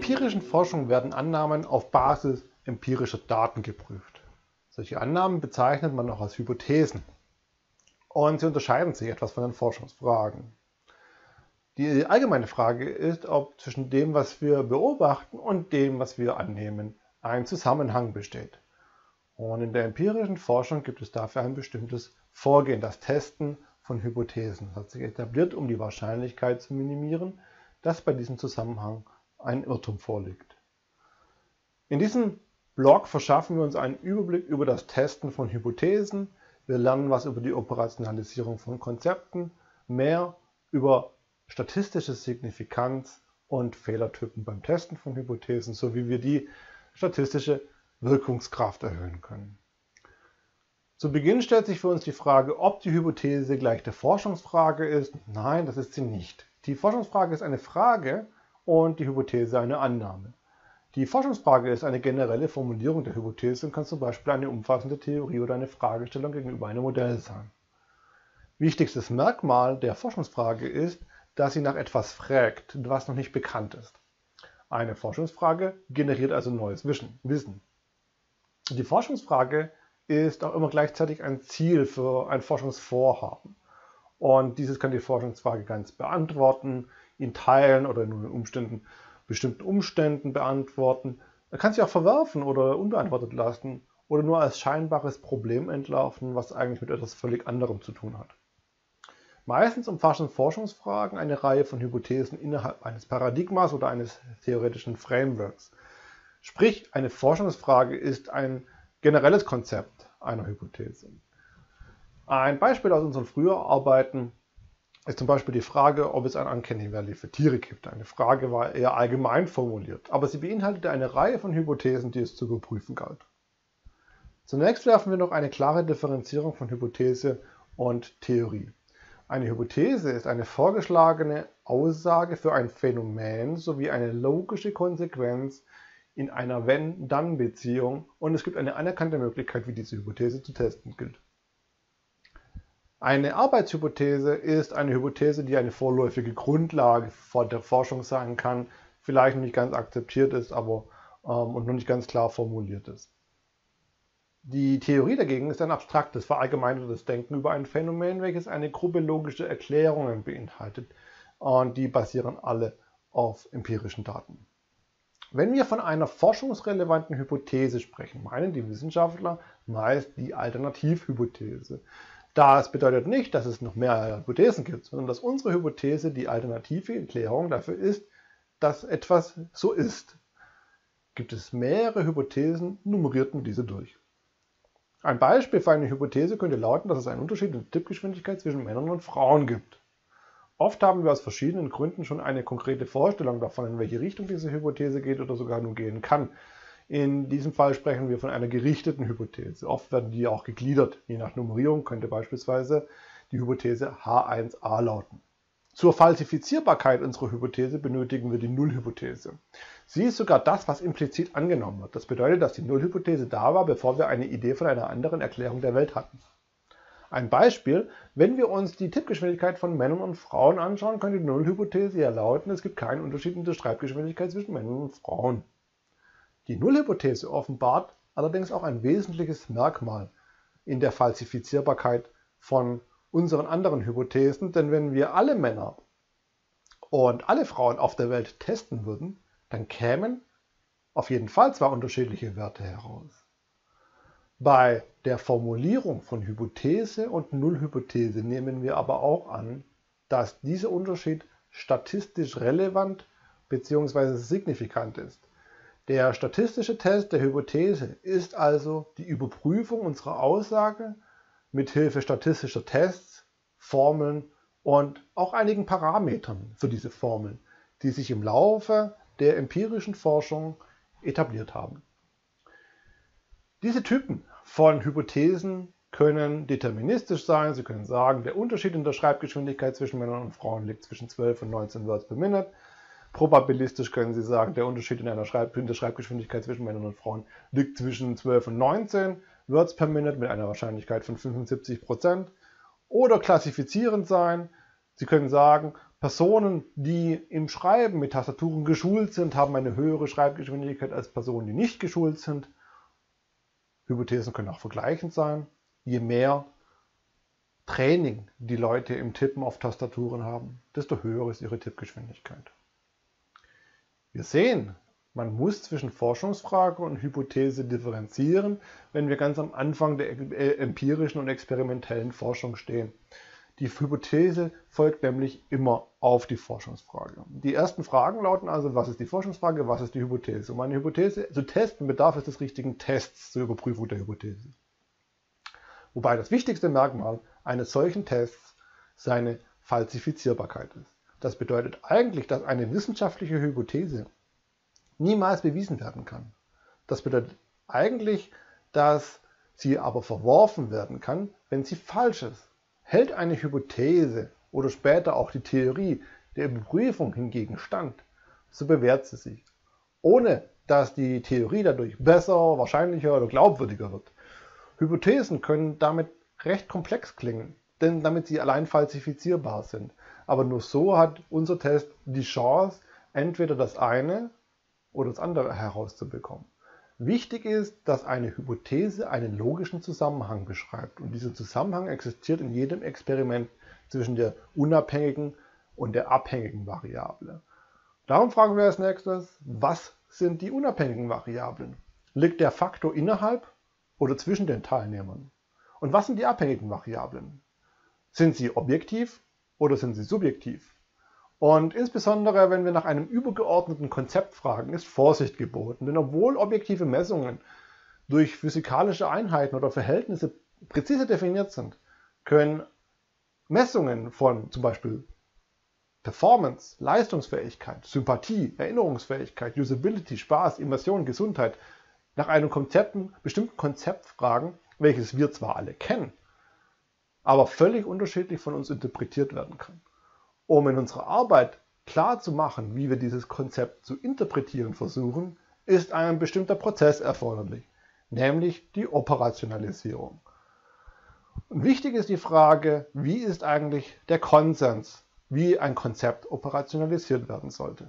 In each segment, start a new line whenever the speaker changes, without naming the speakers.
empirischen Forschung werden Annahmen auf Basis empirischer Daten geprüft. Solche Annahmen bezeichnet man auch als Hypothesen. Und sie unterscheiden sich etwas von den Forschungsfragen. Die allgemeine Frage ist, ob zwischen dem, was wir beobachten und dem, was wir annehmen, ein Zusammenhang besteht. Und in der empirischen Forschung gibt es dafür ein bestimmtes Vorgehen, das Testen von Hypothesen. Das hat sich etabliert, um die Wahrscheinlichkeit zu minimieren, dass bei diesem Zusammenhang ein Irrtum vorliegt. In diesem Blog verschaffen wir uns einen Überblick über das Testen von Hypothesen. Wir lernen was über die Operationalisierung von Konzepten, mehr über statistische Signifikanz und Fehlertypen beim Testen von Hypothesen, sowie wir die statistische Wirkungskraft erhöhen können. Zu Beginn stellt sich für uns die Frage, ob die Hypothese gleich der Forschungsfrage ist. Nein, das ist sie nicht. Die Forschungsfrage ist eine Frage und die Hypothese eine Annahme. Die Forschungsfrage ist eine generelle Formulierung der Hypothese und kann zum Beispiel eine umfassende Theorie oder eine Fragestellung gegenüber einem Modell sein. Wichtigstes Merkmal der Forschungsfrage ist, dass sie nach etwas fragt, was noch nicht bekannt ist. Eine Forschungsfrage generiert also neues Wissen. Die Forschungsfrage ist auch immer gleichzeitig ein Ziel für ein Forschungsvorhaben. Und dieses kann die Forschungsfrage ganz beantworten, in Teilen oder nur in bestimmten Umständen beantworten. Er kann sie auch verwerfen oder unbeantwortet lassen oder nur als scheinbares Problem entlarven, was eigentlich mit etwas völlig anderem zu tun hat. Meistens umfassen Forschungsfragen eine Reihe von Hypothesen innerhalb eines Paradigmas oder eines theoretischen Frameworks. Sprich, eine Forschungsfrage ist ein generelles Konzept einer Hypothese. Ein Beispiel aus unseren früheren Arbeiten ist zum Beispiel die Frage, ob es ein Uncanny Valley für Tiere gibt. Eine Frage war eher allgemein formuliert, aber sie beinhaltete eine Reihe von Hypothesen, die es zu überprüfen galt. Zunächst werfen wir noch eine klare Differenzierung von Hypothese und Theorie. Eine Hypothese ist eine vorgeschlagene Aussage für ein Phänomen sowie eine logische Konsequenz in einer Wenn-Dann-Beziehung und es gibt eine anerkannte Möglichkeit, wie diese Hypothese zu testen gilt. Eine Arbeitshypothese ist eine Hypothese, die eine vorläufige Grundlage der Forschung sein kann, vielleicht noch nicht ganz akzeptiert ist, aber und noch nicht ganz klar formuliert ist. Die Theorie dagegen ist ein abstraktes, verallgemeinertes Denken über ein Phänomen, welches eine Gruppe logischer Erklärungen beinhaltet und die basieren alle auf empirischen Daten. Wenn wir von einer forschungsrelevanten Hypothese sprechen, meinen die Wissenschaftler meist die Alternativhypothese. Das bedeutet nicht, dass es noch mehr Hypothesen gibt, sondern dass unsere Hypothese die alternative Erklärung dafür ist, dass etwas so ist. Gibt es mehrere Hypothesen, nummeriert man diese durch. Ein Beispiel für eine Hypothese könnte lauten, dass es einen Unterschied in der Tippgeschwindigkeit zwischen Männern und Frauen gibt. Oft haben wir aus verschiedenen Gründen schon eine konkrete Vorstellung davon, in welche Richtung diese Hypothese geht oder sogar nur gehen kann. In diesem Fall sprechen wir von einer gerichteten Hypothese. Oft werden die auch gegliedert. Je nach Nummerierung könnte beispielsweise die Hypothese H1a lauten. Zur Falsifizierbarkeit unserer Hypothese benötigen wir die Nullhypothese. Sie ist sogar das, was implizit angenommen wird. Das bedeutet, dass die Nullhypothese da war, bevor wir eine Idee von einer anderen Erklärung der Welt hatten. Ein Beispiel, wenn wir uns die Tippgeschwindigkeit von Männern und Frauen anschauen, könnte die Nullhypothese ja lauten, es gibt keinen Unterschied in der Schreibgeschwindigkeit zwischen Männern und Frauen. Die Nullhypothese offenbart allerdings auch ein wesentliches Merkmal in der Falsifizierbarkeit von unseren anderen Hypothesen, denn wenn wir alle Männer und alle Frauen auf der Welt testen würden, dann kämen auf jeden Fall zwei unterschiedliche Werte heraus. Bei der Formulierung von Hypothese und Nullhypothese nehmen wir aber auch an, dass dieser Unterschied statistisch relevant bzw. signifikant ist. Der statistische Test der Hypothese ist also die Überprüfung unserer Aussage mit Hilfe statistischer Tests, Formeln und auch einigen Parametern für diese Formeln, die sich im Laufe der empirischen Forschung etabliert haben. Diese Typen von Hypothesen können deterministisch sein. Sie können sagen, der Unterschied in der Schreibgeschwindigkeit zwischen Männern und Frauen liegt zwischen 12 und 19 Words per Minute. Probabilistisch können Sie sagen, der Unterschied in der Schreibgeschwindigkeit zwischen Männern und Frauen liegt zwischen 12 und 19 Words per Minute mit einer Wahrscheinlichkeit von 75%. Oder klassifizierend sein. Sie können sagen, Personen, die im Schreiben mit Tastaturen geschult sind, haben eine höhere Schreibgeschwindigkeit als Personen, die nicht geschult sind. Hypothesen können auch vergleichend sein. Je mehr Training die Leute im Tippen auf Tastaturen haben, desto höher ist ihre Tippgeschwindigkeit. Wir sehen, man muss zwischen Forschungsfrage und Hypothese differenzieren, wenn wir ganz am Anfang der empirischen und experimentellen Forschung stehen. Die Hypothese folgt nämlich immer auf die Forschungsfrage. Die ersten Fragen lauten also, was ist die Forschungsfrage, was ist die Hypothese? Um eine Hypothese zu testen, bedarf es des richtigen Tests zur Überprüfung der Hypothese. Wobei das wichtigste Merkmal eines solchen Tests seine Falsifizierbarkeit ist. Das bedeutet eigentlich, dass eine wissenschaftliche Hypothese niemals bewiesen werden kann. Das bedeutet eigentlich, dass sie aber verworfen werden kann, wenn sie falsch ist. Hält eine Hypothese oder später auch die Theorie der Überprüfung hingegen stand, so bewährt sie sich, ohne dass die Theorie dadurch besser, wahrscheinlicher oder glaubwürdiger wird. Hypothesen können damit recht komplex klingen, denn damit sie allein falsifizierbar sind. Aber nur so hat unser Test die Chance, entweder das eine oder das andere herauszubekommen. Wichtig ist, dass eine Hypothese einen logischen Zusammenhang beschreibt. Und dieser Zusammenhang existiert in jedem Experiment zwischen der unabhängigen und der abhängigen Variable. Darum fragen wir als nächstes, was sind die unabhängigen Variablen? Liegt der Faktor innerhalb oder zwischen den Teilnehmern? Und was sind die abhängigen Variablen? Sind sie objektiv oder sind sie subjektiv? Und insbesondere, wenn wir nach einem übergeordneten Konzept fragen, ist Vorsicht geboten. Denn obwohl objektive Messungen durch physikalische Einheiten oder Verhältnisse präzise definiert sind, können Messungen von zum Beispiel Performance, Leistungsfähigkeit, Sympathie, Erinnerungsfähigkeit, Usability, Spaß, Immersion, Gesundheit nach einem bestimmten Konzept fragen, welches wir zwar alle kennen, aber völlig unterschiedlich von uns interpretiert werden kann. Um in unserer Arbeit klar zu machen, wie wir dieses Konzept zu interpretieren versuchen, ist ein bestimmter Prozess erforderlich, nämlich die Operationalisierung. Und wichtig ist die Frage, wie ist eigentlich der Konsens, wie ein Konzept operationalisiert werden sollte.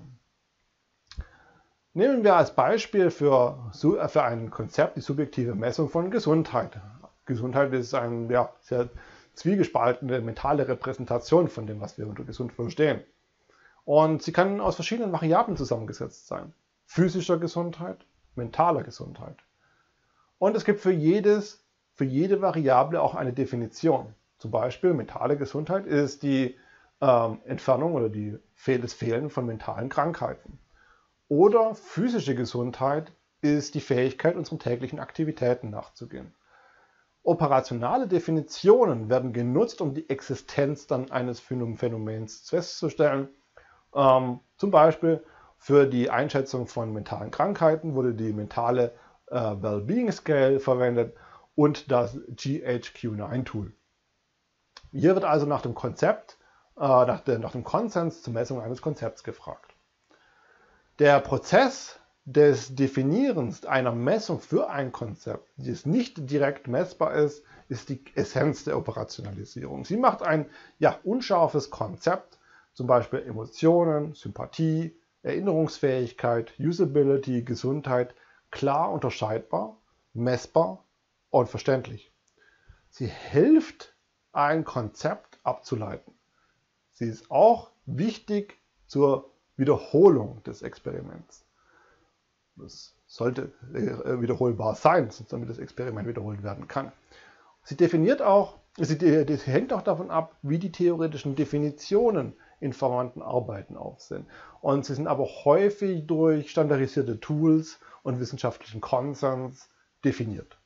Nehmen wir als Beispiel für ein Konzept die subjektive Messung von Gesundheit. Gesundheit ist eine sehr zwiegespaltene mentale Repräsentation von dem, was wir unter gesund verstehen. Und sie kann aus verschiedenen Variablen zusammengesetzt sein. Physischer Gesundheit, mentaler Gesundheit. Und es gibt für jede Variable auch eine Definition. Zum Beispiel mentale Gesundheit ist die Entfernung oder das Fehlen von mentalen Krankheiten. Oder physische Gesundheit ist die Fähigkeit, unseren täglichen Aktivitäten nachzugehen. Operationale Definitionen werden genutzt, um die Existenz dann eines Phänomens festzustellen. Zum Beispiel für die Einschätzung von mentalen Krankheiten wurde die mentale Wellbeing Scale verwendet und das GHQ-9-Tool. Hier wird also nach dem Konzept, nach dem Konsens zur Messung eines Konzepts gefragt. Der Prozess des Definierens einer Messung für ein Konzept, das nicht direkt messbar ist, ist die Essenz der Operationalisierung. Sie macht ein unscharfes Konzept, zum Beispiel Emotionen, Sympathie, Erinnerungsfähigkeit, Usability, Gesundheit, klar unterscheidbar, messbar und verständlich. Sie hilft, ein Konzept abzuleiten. Sie ist auch wichtig zur Wiederholung des Experiments. Das sollte wiederholbar sein, damit das Experiment wiederholt werden kann. Sie hängt auch davon ab, wie die theoretischen Definitionen in verwandten Arbeiten aussehen. Und sie sind aber häufig durch standardisierte Tools und wissenschaftlichen Konsens definiert.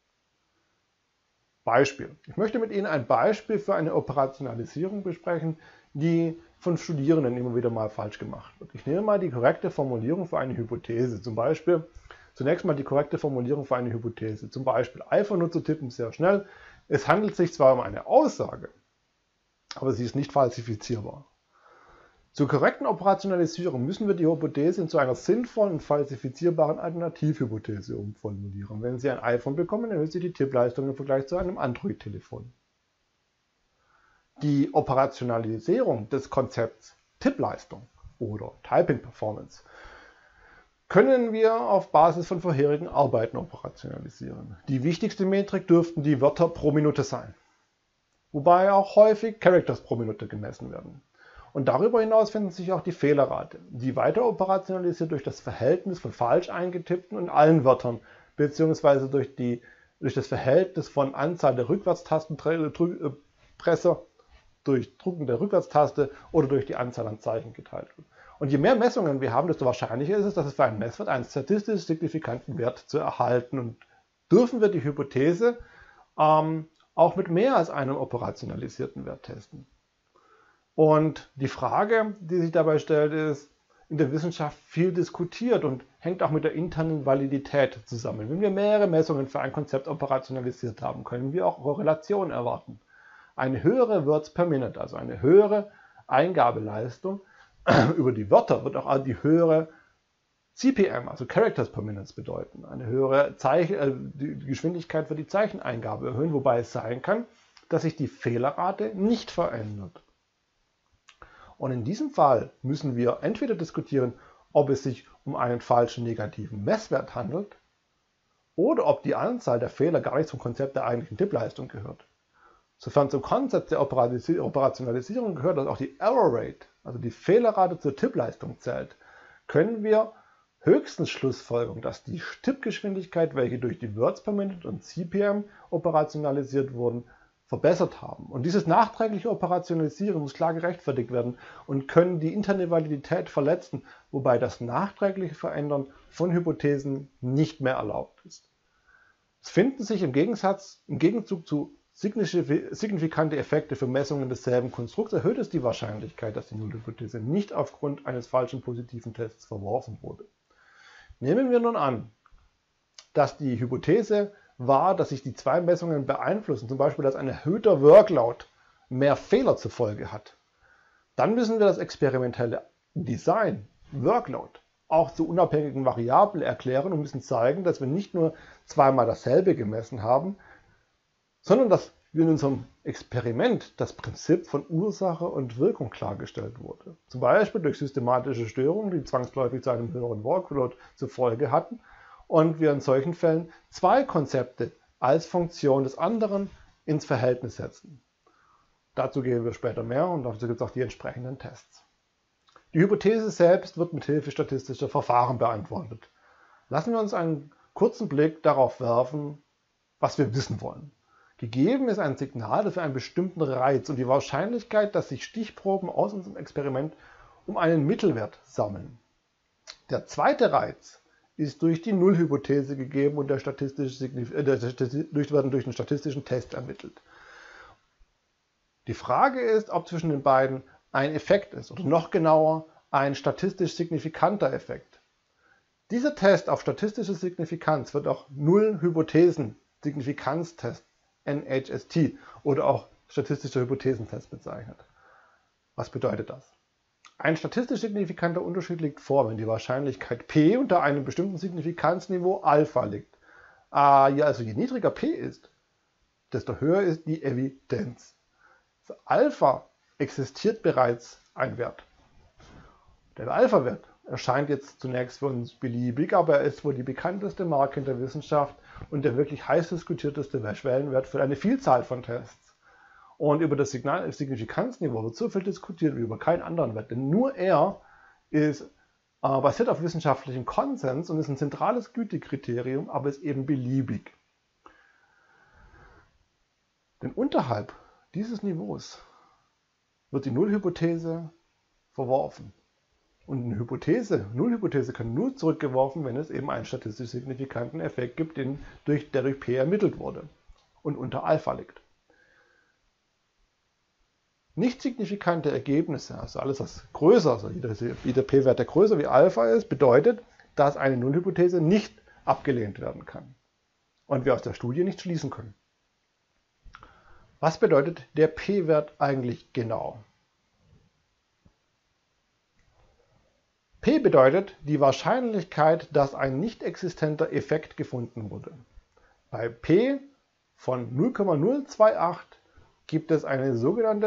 Beispiel. Ich möchte mit Ihnen ein Beispiel für eine Operationalisierung besprechen, die von Studierenden immer wieder mal falsch gemacht wird. Ich nehme mal die korrekte Formulierung für eine Hypothese. Zunächst mal die korrekte Formulierung für eine Hypothese. Zum Beispiel, iPhone-Nutzer tippen sehr schnell. Es handelt sich zwar um eine Aussage, aber sie ist nicht falsifizierbar. Zur korrekten Operationalisierung müssen wir die Hypothese zu einer sinnvollen und falsifizierbaren Alternativhypothese umformulieren. Wenn Sie ein iPhone bekommen, erhöht sich die Tippleistung im Vergleich zu einem Android-Telefon. Die Operationalisierung des Konzepts Tippleistung oder Typing Performance können wir auf Basis von vorherigen Arbeiten operationalisieren. Die wichtigste Metrik dürften die Wörter pro Minute sein, wobei auch häufig Characters pro Minute gemessen werden. Und darüber hinaus findet sich auch die Fehlerrate, die weiter operationalisiert durch das Verhältnis von falsch eingetippten und allen Wörtern, beziehungsweise durch das Verhältnis von Anzahl der Rückwärtstastenpresser durch Drücken der Rückwärtstaste oder durch die Anzahl an Zeichen geteilt wird. Und je mehr Messungen wir haben, desto wahrscheinlicher ist es, dass es für einen Messwert einen statistisch signifikanten Wert zu erhalten. Und dürfen wir die Hypothese auch mit mehr als einem operationalisierten Wert testen. Und die Frage, die sich dabei stellt, ist in der Wissenschaft viel diskutiert und hängt auch mit der internen Validität zusammen. Wenn wir mehrere Messungen für ein Konzept operationalisiert haben, können wir auch Korrelationen erwarten. Eine höhere Words per Minute, also eine höhere Eingabeleistung über die Wörter, wird auch die höhere CPM, also Characters per Minute, bedeuten. Eine höhere die Geschwindigkeit für die Zeicheneingabe erhöhen, wobei es sein kann, dass sich die Fehlerrate nicht verändert. Und in diesem Fall müssen wir entweder diskutieren, ob es sich um einen falschen negativen Messwert handelt oder ob die Anzahl der Fehler gar nicht zum Konzept der eigentlichen Tippleistung gehört. Sofern zum Konzept der Operationalisierung gehört, dass auch die Error Rate, also die Fehlerrate zur Tippleistung zählt, können wir höchstens schlussfolgern, dass die Tippgeschwindigkeit, welche durch die Words per Minute und CPM operationalisiert wurden, verbessert haben. Und dieses nachträgliche Operationalisieren muss klar gerechtfertigt werden und können die interne Validität verletzen, wobei das nachträgliche Verändern von Hypothesen nicht mehr erlaubt ist. Es finden sich im Gegenzug zu signifikante Effekte für Messungen desselben Konstrukts, erhöht es die Wahrscheinlichkeit, dass die Nullhypothese nicht aufgrund eines falschen positiven Tests verworfen wurde. Nehmen wir nun an, dass die Hypothese war, dass sich die zwei Messungen beeinflussen, zum Beispiel, dass ein erhöhter Workload mehr Fehler zur Folge hat. Dann müssen wir das experimentelle Design, Workload, auch zu unabhängigen Variablen erklären und müssen zeigen, dass wir nicht nur zweimal dasselbe gemessen haben, sondern dass in unserem Experiment das Prinzip von Ursache und Wirkung klargestellt wurde. Zum Beispiel durch systematische Störungen, die zwangsläufig zu einem höheren Workload zur Folge hatten, und wir in solchen Fällen zwei Konzepte als Funktion des anderen ins Verhältnis setzen. Dazu gehen wir später mehr und dazu gibt es auch die entsprechenden Tests. Die Hypothese selbst wird mit Hilfe statistischer Verfahren beantwortet. Lassen wir uns einen kurzen Blick darauf werfen, was wir wissen wollen. Gegeben ist ein Signal für einen bestimmten Reiz und die Wahrscheinlichkeit, dass sich Stichproben aus unserem Experiment um einen Mittelwert sammeln. Der zweite Reiz ist durch die Nullhypothese gegeben und durch den statistischen Test ermittelt. Die Frage ist, ob zwischen den beiden ein Effekt ist oder noch genauer ein statistisch signifikanter Effekt. Dieser Test auf statistische Signifikanz wird auch Nullhypothesen-Signifikanztest NHST oder auch statistischer Hypothesentest bezeichnet. Was bedeutet das? Ein statistisch signifikanter Unterschied liegt vor, wenn die Wahrscheinlichkeit P unter einem bestimmten Signifikanzniveau Alpha liegt. Also je niedriger P ist, desto höher ist die Evidenz. Für Alpha existiert bereits ein Wert. Der Alpha-Wert erscheint jetzt zunächst für uns beliebig, aber er ist wohl die bekannteste Marke in der Wissenschaft und der wirklich heiß diskutierteste Schwellenwert für eine Vielzahl von Tests. Und über das Signifikanzniveau wird so viel diskutiert wie über keinen anderen Wert, denn nur er ist basiert auf wissenschaftlichem Konsens und ist ein zentrales Gütekriterium, aber ist eben beliebig. Denn unterhalb dieses Niveaus wird die Nullhypothese verworfen. Und eine Nullhypothese kann nur zurückgeworfen, wenn es eben einen statistisch signifikanten Effekt gibt, der durch P ermittelt wurde und unter Alpha liegt. Nicht signifikante Ergebnisse, also alles was größer, also jeder P-Wert, der größer wie Alpha ist, bedeutet, dass eine Nullhypothese nicht abgelehnt werden kann und wir aus der Studie nicht schließen können. Was bedeutet der P-Wert eigentlich genau? P bedeutet die Wahrscheinlichkeit, dass ein nicht existenter Effekt gefunden wurde. Bei P von 0,028 gibt es eine sogenannte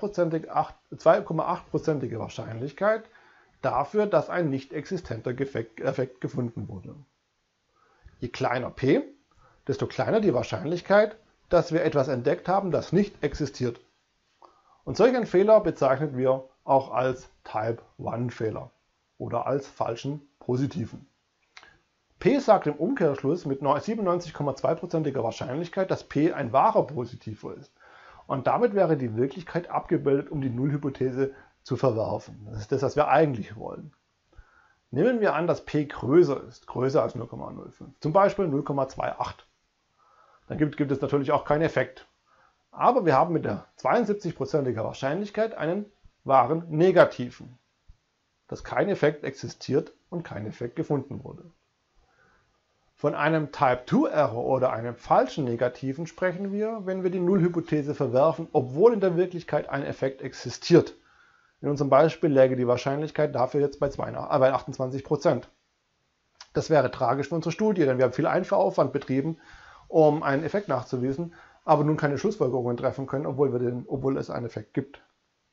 2,8%ige Wahrscheinlichkeit dafür, dass ein nicht existenter Effekt gefunden wurde. Je kleiner p, desto kleiner die Wahrscheinlichkeit, dass wir etwas entdeckt haben, das nicht existiert. Und solch einen Fehler bezeichnen wir auch als Type-1-Fehler oder als falschen Positiven. P sagt im Umkehrschluss mit 97,2%iger Wahrscheinlichkeit, dass P ein wahrer Positiver ist. Und damit wäre die Wirklichkeit abgebildet, um die Nullhypothese zu verwerfen. Das ist das, was wir eigentlich wollen. Nehmen wir an, dass P größer ist, größer als 0,05, zum Beispiel 0,28. Dann gibt es natürlich auch keinen Effekt. Aber wir haben mit der 72%iger Wahrscheinlichkeit einen wahren Negativen, dass kein Effekt existiert und kein Effekt gefunden wurde. Von einem Type-2-Error oder einem falschen Negativen sprechen wir, wenn wir die Nullhypothese verwerfen, obwohl in der Wirklichkeit ein Effekt existiert. In unserem Beispiel läge die Wahrscheinlichkeit dafür jetzt bei 28%. Das wäre tragisch für unsere Studie, denn wir haben viel Einführaufwand betrieben, um einen Effekt nachzuweisen, aber nun keine Schlussfolgerungen treffen können, obwohl es einen Effekt gibt.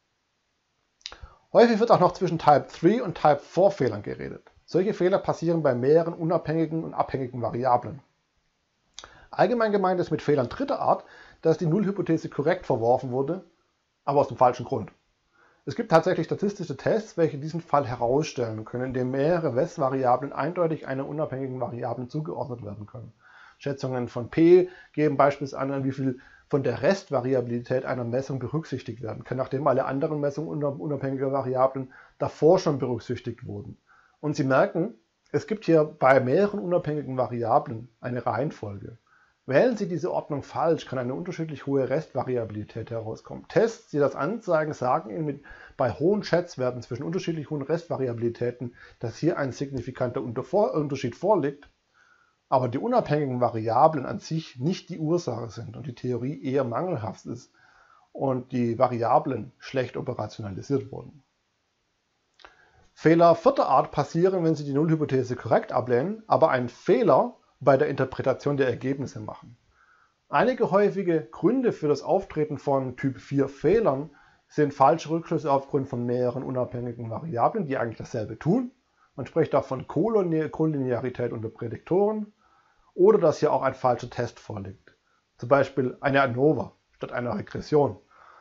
Häufig wird auch noch zwischen Type-3 und Type-4-Fehlern geredet. Solche Fehler passieren bei mehreren unabhängigen und abhängigen Variablen. Allgemein gemeint ist mit Fehlern dritter Art, dass die Nullhypothese korrekt verworfen wurde, aber aus dem falschen Grund. Es gibt tatsächlich statistische Tests, welche diesen Fall herausstellen können, indem mehrere Messvariablen eindeutig einer unabhängigen Variable zugeordnet werden können. Schätzungen von P geben beispielsweise an, wie viel von der Restvariabilität einer Messung berücksichtigt werden kann, nachdem alle anderen Messungen unabhängiger Variablen davor schon berücksichtigt wurden. Und Sie merken, es gibt hier bei mehreren unabhängigen Variablen eine Reihenfolge. Wählen Sie diese Ordnung falsch, kann eine unterschiedlich hohe Restvariabilität herauskommen. Tests, die das anzeigen, sagen Ihnen bei hohen Schätzwerten zwischen unterschiedlich hohen Restvariabilitäten, dass hier ein signifikanter Unterschied vorliegt, aber die unabhängigen Variablen an sich nicht die Ursache sind und die Theorie eher mangelhaft ist und die Variablen schlecht operationalisiert wurden. Fehler vierter Art passieren, wenn Sie die Nullhypothese korrekt ablehnen, aber einen Fehler bei der Interpretation der Ergebnisse machen. Einige häufige Gründe für das Auftreten von Typ 4 Fehlern sind falsche Rückschlüsse aufgrund von mehreren unabhängigen Variablen, die eigentlich dasselbe tun. Man spricht auch von Kollinearität unter Prädiktoren oder dass hier auch ein falscher Test vorliegt. Zum Beispiel eine ANOVA statt einer Regression.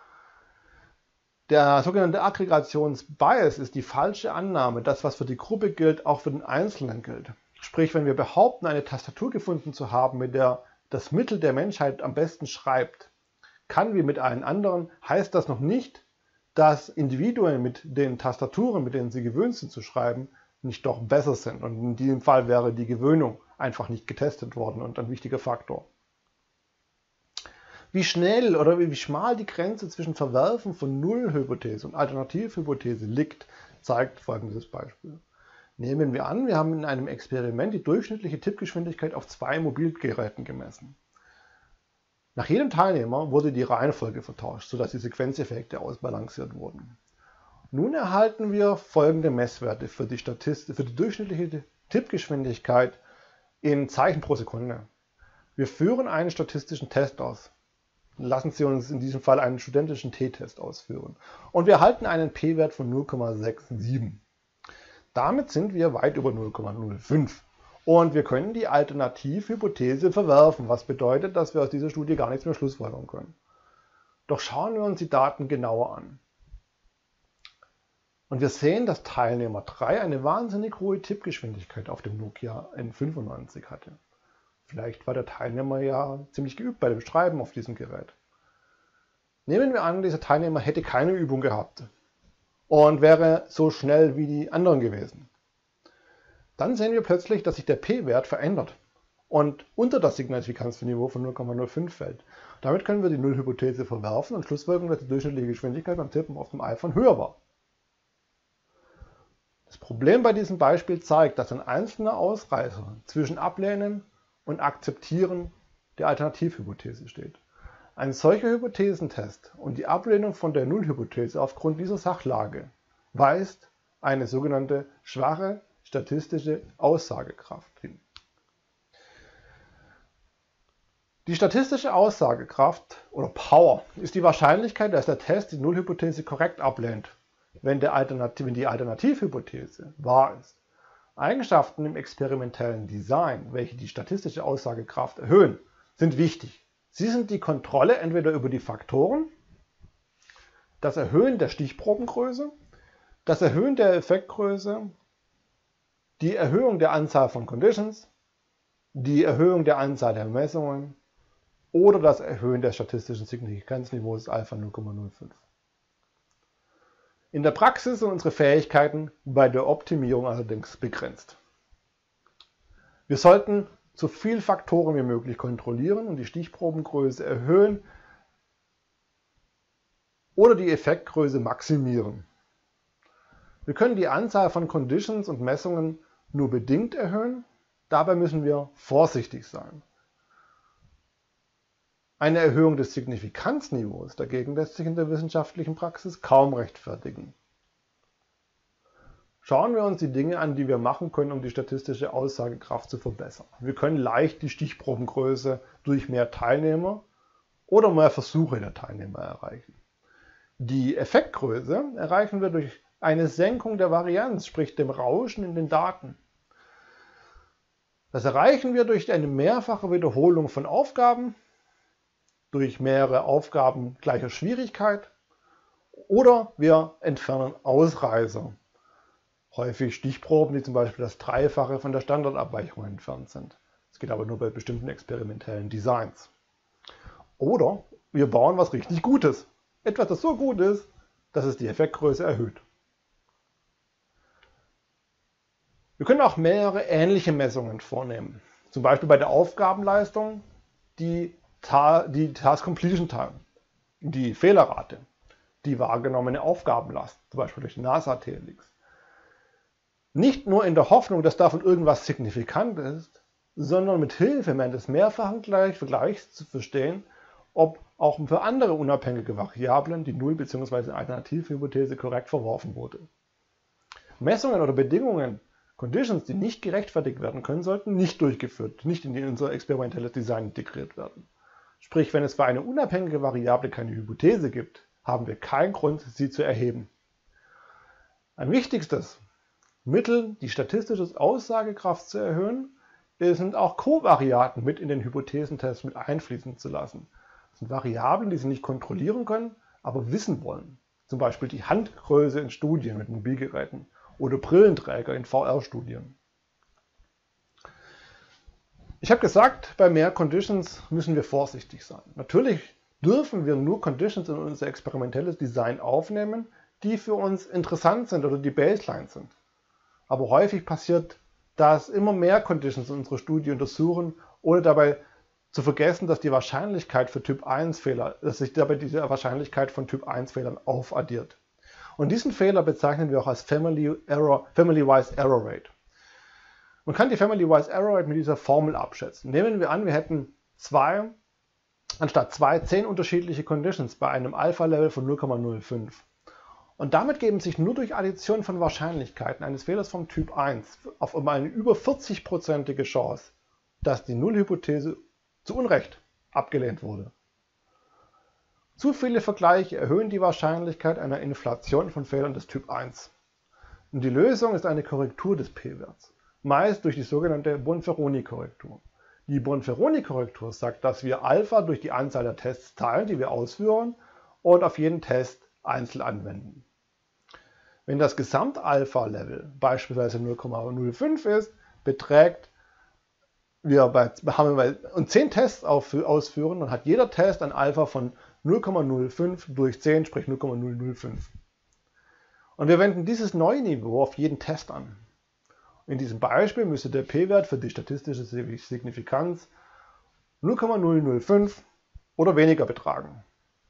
Der sogenannte Aggregationsbias ist die falsche Annahme, dass was für die Gruppe gilt, auch für den Einzelnen gilt. Sprich, wenn wir behaupten, eine Tastatur gefunden zu haben, mit der das Mittel der Menschheit am besten schreibt, kann wie mit allen anderen, heißt das noch nicht, dass Individuen mit den Tastaturen, mit denen sie gewöhnt sind zu schreiben, nicht doch besser sind. Und in diesem Fall wäre die Gewöhnung einfach nicht getestet worden und ein wichtiger Faktor. Wie schnell oder wie schmal die Grenze zwischen Verwerfen von Nullhypothese und Alternativhypothese liegt, zeigt folgendes Beispiel. Nehmen wir an, wir haben in einem Experiment die durchschnittliche Tippgeschwindigkeit auf 2 Mobilgeräten gemessen. Nach jedem Teilnehmer wurde die Reihenfolge vertauscht, sodass die Sequenzeffekte ausbalanciert wurden. Nun erhalten wir folgende Messwerte für die durchschnittliche Tippgeschwindigkeit in Zeichen pro Sekunde. Wir führen einen statistischen Test aus. Lassen Sie uns in diesem Fall einen studentischen T-Test ausführen. Und wir erhalten einen P-Wert von 0,67. Damit sind wir weit über 0,05. Und wir können die Alternativhypothese verwerfen, was bedeutet, dass wir aus dieser Studie gar nichts mehr schlussfolgern können. Doch schauen wir uns die Daten genauer an. Und wir sehen, dass Teilnehmer 3 eine wahnsinnig hohe Tippgeschwindigkeit auf dem Nokia N95 hatte. Vielleicht war der Teilnehmer ja ziemlich geübt bei dem Schreiben auf diesem Gerät. Nehmen wir an, dieser Teilnehmer hätte keine Übung gehabt und wäre so schnell wie die anderen gewesen. Dann sehen wir plötzlich, dass sich der P-Wert verändert und unter das Signifikanzniveau von 0,05 fällt. Damit können wir die Nullhypothese verwerfen und schlussfolgern, dass die durchschnittliche Geschwindigkeit beim Tippen auf dem iPhone höher war. Das Problem bei diesem Beispiel zeigt, dass ein einzelner Ausreißer zwischen Ablehnen und Akzeptieren der Alternativhypothese steht. Ein solcher Hypothesentest und die Ablehnung von der Nullhypothese aufgrund dieser Sachlage weist eine sogenannte schwache statistische Aussagekraft hin. Die statistische Aussagekraft oder Power ist die Wahrscheinlichkeit, dass der Test die Nullhypothese korrekt ablehnt, wenn die Alternativhypothese wahr ist. Eigenschaften im experimentellen Design, welche die statistische Aussagekraft erhöhen, sind wichtig. Sie sind die Kontrolle entweder über die Faktoren, das Erhöhen der Stichprobengröße, das Erhöhen der Effektgröße, die Erhöhung der Anzahl von Conditions, die Erhöhung der Anzahl der Messungen oder das Erhöhen des statistischen Signifikanzniveaus Alpha 0,05. In der Praxis sind unsere Fähigkeiten bei der Optimierung allerdings begrenzt. Wir sollten so viele Faktoren wie möglich kontrollieren und die Stichprobengröße erhöhen oder die Effektgröße maximieren. Wir können die Anzahl von Conditions und Messungen nur bedingt erhöhen, dabei müssen wir vorsichtig sein. Eine Erhöhung des Signifikanzniveaus dagegen lässt sich in der wissenschaftlichen Praxis kaum rechtfertigen. Schauen wir uns die Dinge an, die wir machen können, um die statistische Aussagekraft zu verbessern. Wir können leicht die Stichprobengröße durch mehr Teilnehmer oder mehr Versuche der Teilnehmer erreichen. Die Effektgröße erreichen wir durch eine Senkung der Varianz, sprich dem Rauschen in den Daten. Das erreichen wir durch eine mehrfache Wiederholung von Aufgaben, durch mehrere Aufgaben gleicher Schwierigkeit oder wir entfernen Ausreißer. Häufig Stichproben, die zum Beispiel das Dreifache von der Standardabweichung entfernt sind. Das geht aber nur bei bestimmten experimentellen Designs. Oder wir bauen was richtig Gutes. Etwas, das so gut ist, dass es die Effektgröße erhöht. Wir können auch mehrere ähnliche Messungen vornehmen. Zum Beispiel bei der Aufgabenleistung die Task Completion Time, die Fehlerrate, die wahrgenommene Aufgabenlast, zum Beispiel durch NASA-TLX. Nicht nur in der Hoffnung, dass davon irgendwas signifikant ist, sondern mit Hilfe des mehrfachen Vergleichs zu verstehen, ob auch für andere unabhängige Variablen die Null- bzw. Alternativhypothese korrekt verworfen wurde. Messungen oder Bedingungen, Conditions, die nicht gerechtfertigt werden können, sollten nicht durchgeführt, nicht in unser experimentelles Design integriert werden. Sprich, wenn es für eine unabhängige Variable keine Hypothese gibt, haben wir keinen Grund, sie zu erheben. Ein wichtigstes Mittel, die statistische Aussagekraft zu erhöhen, sind auch Kovariaten mit in den Hypothesentest mit einfließen zu lassen. Das sind Variablen, die Sie nicht kontrollieren können, aber wissen wollen. Zum Beispiel die Handgröße in Studien mit Mobilgeräten oder Brillenträger in VR-Studien. Ich habe gesagt, bei mehr Conditions müssen wir vorsichtig sein. Natürlich dürfen wir nur Conditions in unser experimentelles Design aufnehmen, die für uns interessant sind oder die Baseline sind. Aber häufig passiert, dass immer mehr Conditions in unserer Studie untersuchen, ohne dabei zu vergessen, dass die Wahrscheinlichkeit für Typ-1-Fehler, dass sich dabei diese Wahrscheinlichkeit von Typ-1-Fehlern aufaddiert. Und diesen Fehler bezeichnen wir auch als Family-Wise Error Rate. Man kann die Family-Wise Error Rate mit dieser Formel abschätzen. Nehmen wir an, wir hätten anstatt 10 unterschiedliche Conditions bei einem Alpha-Level von 0,05. Und damit geben sich nur durch Addition von Wahrscheinlichkeiten eines Fehlers vom Typ 1 auf eine über 40-prozentige Chance, dass die Nullhypothese zu Unrecht abgelehnt wurde. Zu viele Vergleiche erhöhen die Wahrscheinlichkeit einer Inflation von Fehlern des Typ 1. Und die Lösung ist eine Korrektur des p-Werts, meist durch die sogenannte Bonferroni-Korrektur. Die Bonferroni-Korrektur sagt, dass wir Alpha durch die Anzahl der Tests teilen, die wir ausführen, und auf jeden Test einzeln anwenden. Wenn das Gesamt-Alpha-Level beispielsweise 0,05 ist, haben wir 10 Tests ausführen, dann hat jeder Test ein Alpha von 0,05 durch 10, sprich 0,005. Und wir wenden dieses neue Niveau auf jeden Test an. In diesem Beispiel müsste der p-Wert für die statistische Signifikanz 0,005 oder weniger betragen.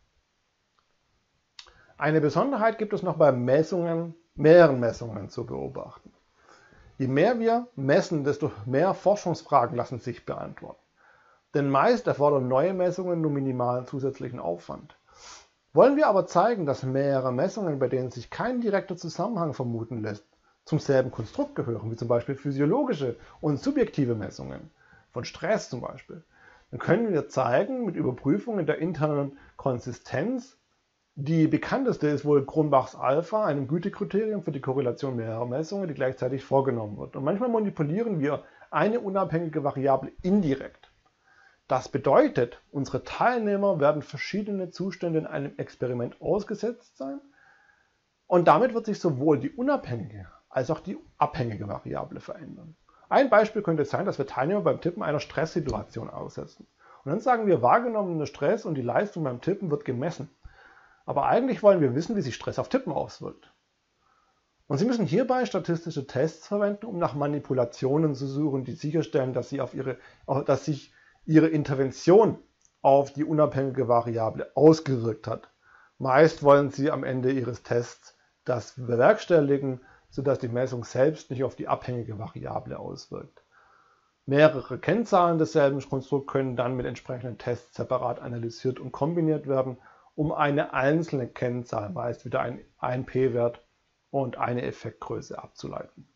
Eine Besonderheit gibt es noch bei mehreren Messungen zu beobachten. Je mehr wir messen, desto mehr Forschungsfragen lassen sich beantworten. Denn meist erfordern neue Messungen nur minimalen zusätzlichen Aufwand. Wollen wir aber zeigen, dass mehrere Messungen, bei denen sich kein direkter Zusammenhang vermuten lässt, zum selben Konstrukt gehören, wie zum Beispiel physiologische und subjektive Messungen, von Stress zum Beispiel, dann können wir zeigen mit Überprüfungen der internen Konsistenz, die bekannteste ist wohl Cronbachs Alpha, einem Gütekriterium für die Korrelation mehrerer Messungen, die gleichzeitig vorgenommen wird. Und manchmal manipulieren wir eine unabhängige Variable indirekt. Das bedeutet, unsere Teilnehmer werden verschiedene Zustände in einem Experiment ausgesetzt sein und damit wird sich sowohl die unabhängige als auch die abhängige Variable verändern. Ein Beispiel könnte sein, dass wir Teilnehmer beim Tippen einer Stresssituation aussetzen. Und dann sagen wir, wahrgenommener Stress und die Leistung beim Tippen wird gemessen. Aber eigentlich wollen wir wissen, wie sich Stress auf Tippen auswirkt. Und Sie müssen hierbei statistische Tests verwenden, um nach Manipulationen zu suchen, die sicherstellen, dass sich Ihre Intervention auf die unabhängige Variable ausgewirkt hat. Meist wollen Sie am Ende Ihres Tests das bewerkstelligen, sodass die Messung selbst nicht auf die abhängige Variable auswirkt. Mehrere Kennzahlen desselben Konstrukts können dann mit entsprechenden Tests separat analysiert und kombiniert werden, um eine einzelne Kennzahl, meist wieder ein P-Wert und eine Effektgröße abzuleiten.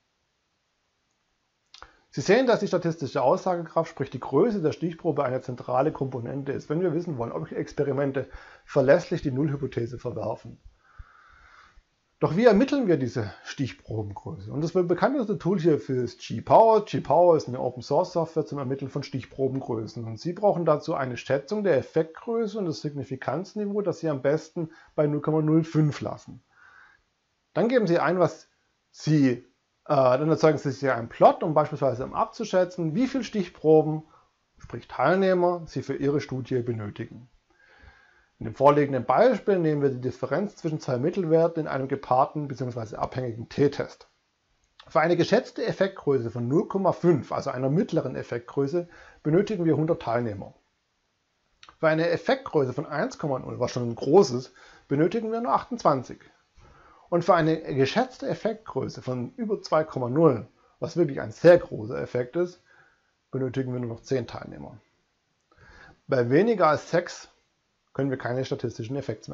Sie sehen, dass die statistische Aussagekraft, sprich die Größe der Stichprobe, eine zentrale Komponente ist, wenn wir wissen wollen, ob Experimente verlässlich die Nullhypothese verwerfen. Doch wie ermitteln wir diese Stichprobengröße? Und das bekannteste Tool hierfür ist GPower. GPower ist eine Open-Source-Software zum Ermitteln von Stichprobengrößen. Und Sie brauchen dazu eine Schätzung der Effektgröße und das Signifikanzniveau, das Sie am besten bei 0,05 lassen. Dann geben Sie ein, dann erzeugen Sie sich einen Plot, um beispielsweise abzuschätzen, wie viele Stichproben, sprich Teilnehmer, Sie für Ihre Studie benötigen. In dem vorliegenden Beispiel nehmen wir die Differenz zwischen zwei Mittelwerten in einem gepaarten bzw. abhängigen t-Test. Für eine geschätzte Effektgröße von 0,5, also einer mittleren Effektgröße, benötigen wir 100 Teilnehmer. Für eine Effektgröße von 1,0, was schon groß ist, benötigen wir nur 28. Und für eine geschätzte Effektgröße von über 2,0, was wirklich ein sehr großer Effekt ist, benötigen wir nur noch 10 Teilnehmer. Bei weniger als 6 können wir keine statistischen Tests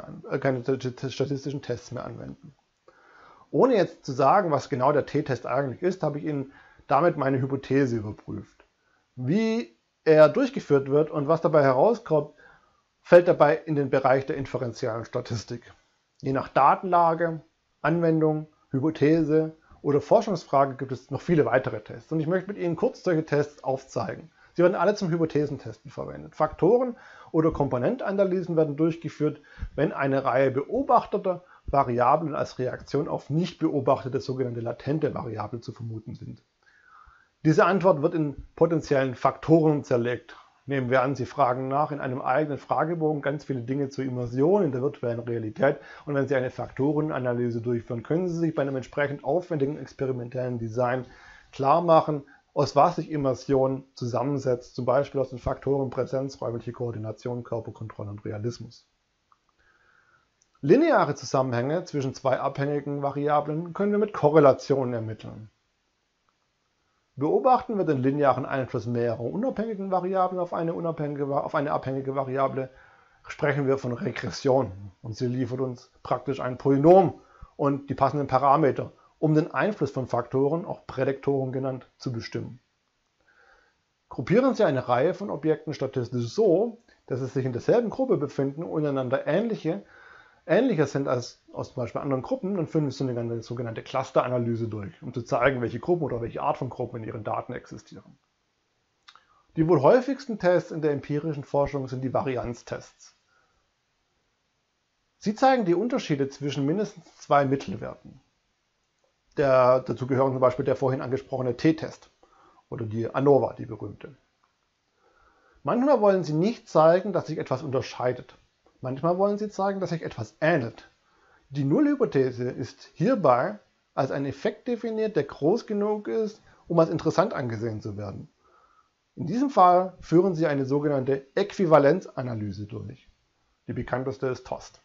mehr anwenden. Ohne jetzt zu sagen, was genau der t-Test eigentlich ist, habe ich Ihnen damit meine Hypothese überprüft. Wie er durchgeführt wird und was dabei herauskommt, fällt dabei in den Bereich der inferenziellen Statistik. Je nach Datenlage, Anwendung, Hypothese oder Forschungsfrage gibt es noch viele weitere Tests. Und ich möchte mit Ihnen kurz solche Tests aufzeigen. Sie werden alle zum Hypothesentesten verwendet. Faktoren- oder Komponentenanalysen werden durchgeführt, wenn eine Reihe beobachteter Variablen als Reaktion auf nicht beobachtete sogenannte latente Variablen zu vermuten sind. Diese Antwort wird in potenziellen Faktoren zerlegt. Nehmen wir an, Sie fragen nach in einem eigenen Fragebogen ganz viele Dinge zur Immersion in der virtuellen Realität und wenn Sie eine Faktorenanalyse durchführen, können Sie sich bei einem entsprechend aufwendigen experimentellen Design klar machen, aus was sich Immersion zusammensetzt, zum Beispiel aus den Faktoren Präsenz, räumliche Koordination, Körperkontrolle und Realismus. Lineare Zusammenhänge zwischen zwei abhängigen Variablen können wir mit Korrelationen ermitteln. Beobachten wir den linearen Einfluss mehrerer unabhängigen Variablen auf eine abhängige Variable, sprechen wir von Regression und sie liefert uns praktisch ein Polynom und die passenden Parameter, um den Einfluss von Faktoren, auch Prädiktoren genannt, zu bestimmen. Gruppieren Sie eine Reihe von Objekten statistisch so, dass sie sich in derselben Gruppe befinden und einander ähnlicher sind als aus zum Beispiel anderen Gruppen, dann führen Sie eine sogenannte Clusteranalyse durch, um zu zeigen, welche Gruppen oder welche Art von Gruppen in Ihren Daten existieren. Die wohl häufigsten Tests in der empirischen Forschung sind die Varianztests. Sie zeigen die Unterschiede zwischen mindestens zwei Mittelwerten. Dazu gehören zum Beispiel der vorhin angesprochene t-Test oder die ANOVA, die berühmte. Manchmal wollen Sie nicht zeigen, dass sich etwas unterscheidet. Manchmal wollen Sie zeigen, dass sich etwas ähnelt. Die Nullhypothese ist hierbei als ein Effekt definiert, der groß genug ist, um als interessant angesehen zu werden. In diesem Fall führen Sie eine sogenannte Äquivalenzanalyse durch. Die bekannteste ist TOST.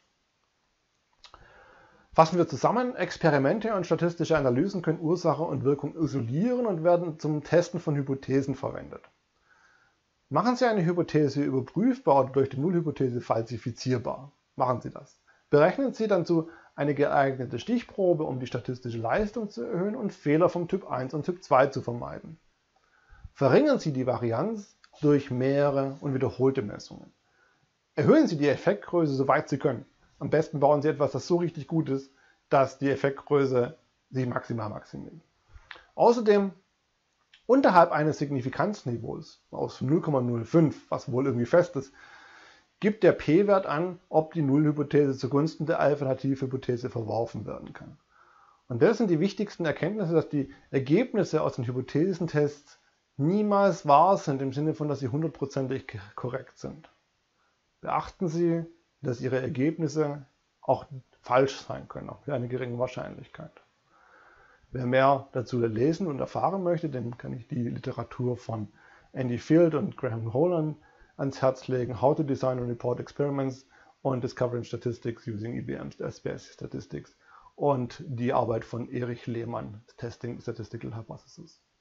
Fassen wir zusammen, Experimente und statistische Analysen können Ursache und Wirkung isolieren und werden zum Testen von Hypothesen verwendet. Machen Sie eine Hypothese überprüfbar oder durch die Nullhypothese falsifizierbar. Machen Sie das. Berechnen Sie dazu eine geeignete Stichprobe, um die statistische Leistung zu erhöhen und Fehler vom Typ 1 und Typ 2 zu vermeiden. Verringern Sie die Varianz durch mehrere und wiederholte Messungen. Erhöhen Sie die Effektgröße, soweit Sie können. Am besten bauen Sie etwas, das so richtig gut ist, dass die Effektgröße sich maximal maximiert. Außerdem, unterhalb eines Signifikanzniveaus aus 0,05, was wohl irgendwie fest ist, gibt der P-Wert an, ob die Nullhypothese zugunsten der Alternativhypothese verworfen werden kann. Und das sind die wichtigsten Erkenntnisse, dass die Ergebnisse aus den Hypothesentests niemals wahr sind, im Sinne von, dass sie hundertprozentig korrekt sind. Beachten Sie, dass Ihre Ergebnisse auch falsch sein können, auch mit einer geringen Wahrscheinlichkeit. Wer mehr dazu lesen und erfahren möchte, dem kann ich die Literatur von Andy Field und Graham Holland ans Herz legen, How to Design and Report Experiments und Discovering Statistics using IBM's SBS Statistics und die Arbeit von Erich Lehmann, Testing Statistical Hypothesis.